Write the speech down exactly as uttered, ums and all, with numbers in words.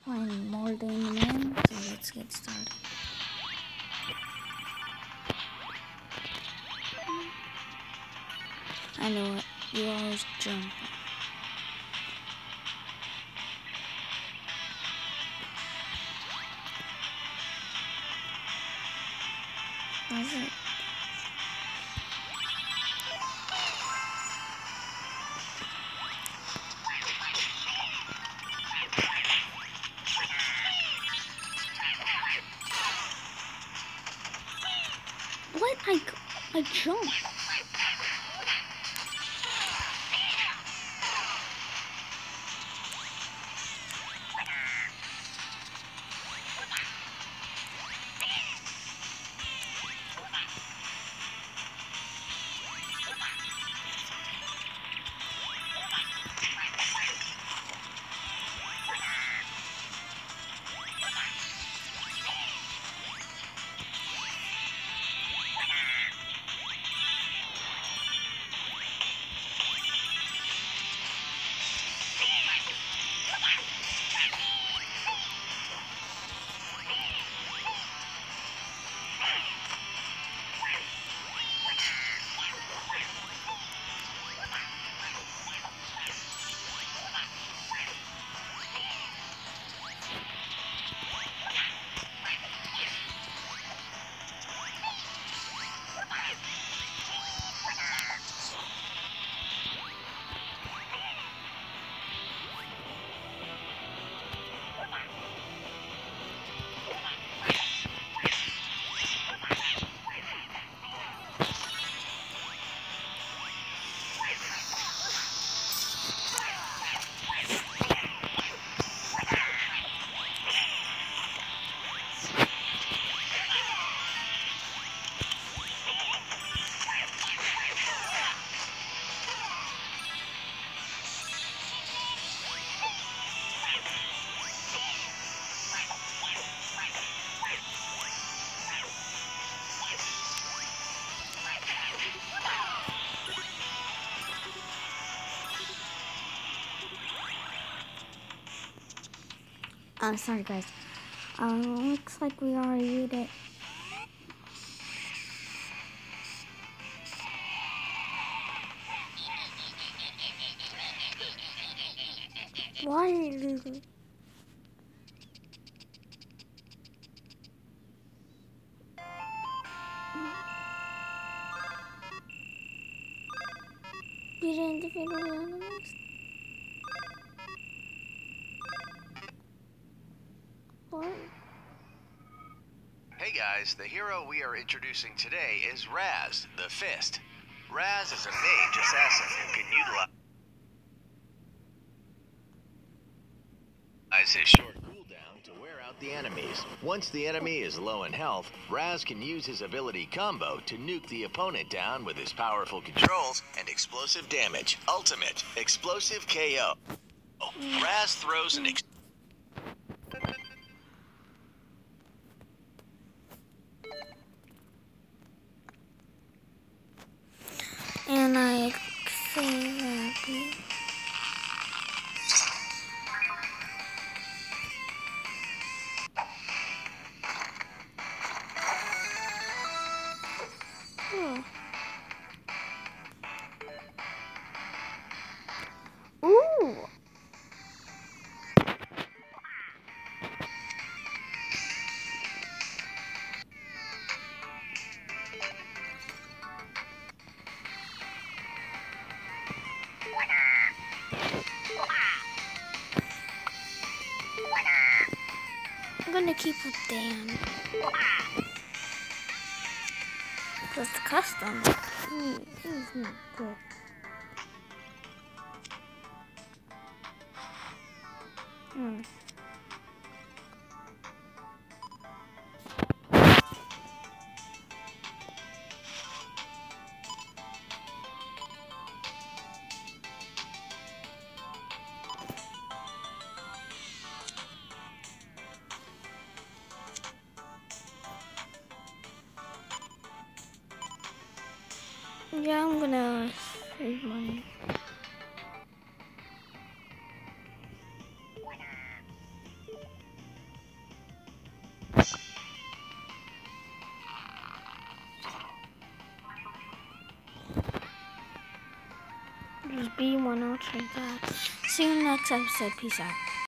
Fine, more than a man, so let's get started. I know it. You always jump. Does it? What? I, I jumped. Uh, sorry guys. Um, looks like we already did it. Why did you? You didn't defeat all the enemies? What? Hey guys, the hero we are introducing today is Raz, the Fist. Raz is a mage assassin who can utilize his short cooldown to wear out the enemies. Once the enemy is low in health, Raz can use his ability combo to nuke the opponent down with his powerful controls and explosive damage. Ultimate Explosive K O. Raz throws an ex And I say that. Oh. Ooh. I'm gonna keep it down. Because the custom mm, is not good. Hmm. Yeah, I'm gonna save money. Just be one, I'll trade that. See you next episode. Peace out.